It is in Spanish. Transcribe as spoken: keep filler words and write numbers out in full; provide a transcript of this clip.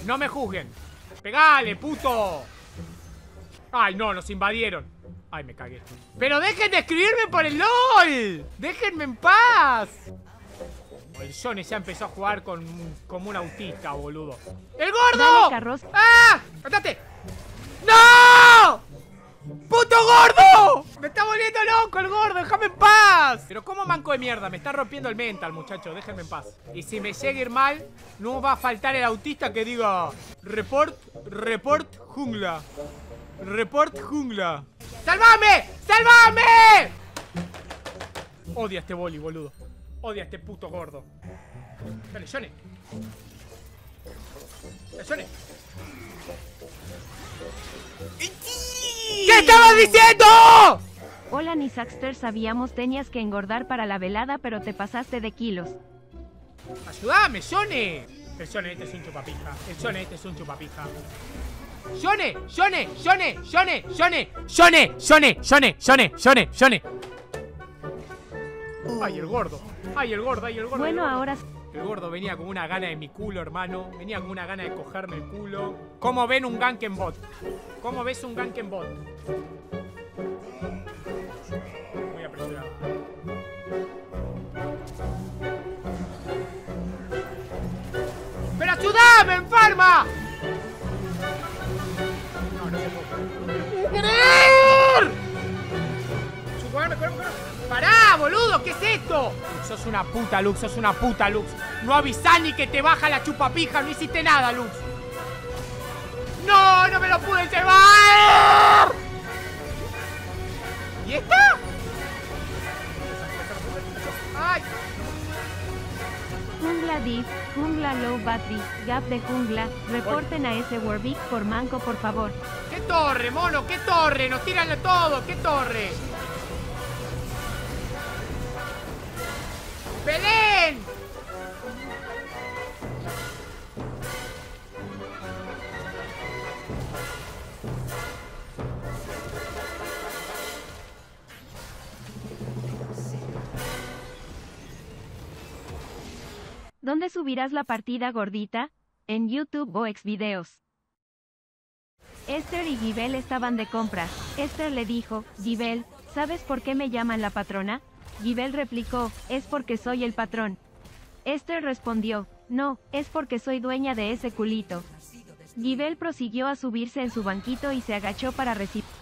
No me juzguen. ¡Pegale, puto! Ay, no, nos invadieron. Ay, me cagué. ¡Pero dejen de escribirme por el LOL! ¡Déjenme en paz! El Johnny ya empezó a jugar con, como un autista, boludo. ¡El gordo! ¡Ah! ¡Matate! ¡No! ¡Puto gordo! ¡Me está volviendo loco el gordo! ¡Déjame en paz! Pero como manco de mierda, me está rompiendo el mental, muchachos. Déjenme en paz. Y si me llega a ir mal, no va a faltar el autista que diga: Report, report jungla. Report jungla. ¡Salvame! ¡Salvame! Odia este boli, boludo. Odia a este puto gordo. Dale, Johnny. Dale, Johnny. ¿Qué estabas diciendo? Hola Nisaxter, sabíamos tenías que engordar para la velada, pero te pasaste de kilos. Ayúdame, Johnny. El Johnny este es un chupapija. El Johnny este es un chupapija. Johnny, Johnny, Johnny, Johnny, Johnny, Johnny, Johnny, Johnny, Johnny, Johnny, Johnny. Ay, el gordo. Ay, el gordo, ay, el gordo. Bueno, el gordo. ahora... El gordo venía con una gana de mi culo, hermano. Venía con una gana de cogerme el culo. ¿Cómo ven un gank en bot? ¿Cómo ves un gank en bot? Muy apresurado. ¡Pero ayúdame, enferma! No, no se puede. ¡Querer! ¡Chuparme, corre, corre! ¡Pará, boludo! ¿Qué es esto? Lux, sos una puta, Lux, sos una puta, Lux. No avisás ni que te baja la chupapija. No hiciste nada, Lux. ¡No! ¡No me lo pude llevar! ¿Y esta? ¡Ay! Jungla Div, Jungla Low Battery, Gap de Jungla, reporten a ese Warwick por manco, por favor. ¿Qué torre, mono? ¿Qué torre? Nos tiran a todo. ¿Qué torre? ¡Belén! ¿Dónde subirás la partida, gordita? En YouTube o Xvideos. Esther y Givel estaban de compras. Esther le dijo: Givel, ¿sabes por qué me llaman la patrona? Givel replicó: es porque soy el patrón. Esther respondió: no, es porque soy dueña de ese culito. Givel prosiguió a subirse en su banquito y se agachó para recibir